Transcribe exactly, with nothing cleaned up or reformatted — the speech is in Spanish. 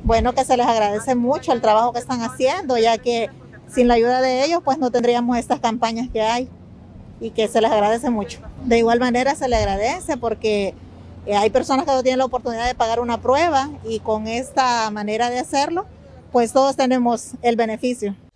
Bueno, que se les agradece mucho el trabajo que están haciendo, ya que sin la ayuda de ellos pues no tendríamos estas campañas que hay y que se les agradece mucho. De igual manera se les agradece porque eh, hay personas que no tienen la oportunidad de pagar una prueba y con esta manera de hacerlo pues todos tenemos el beneficio.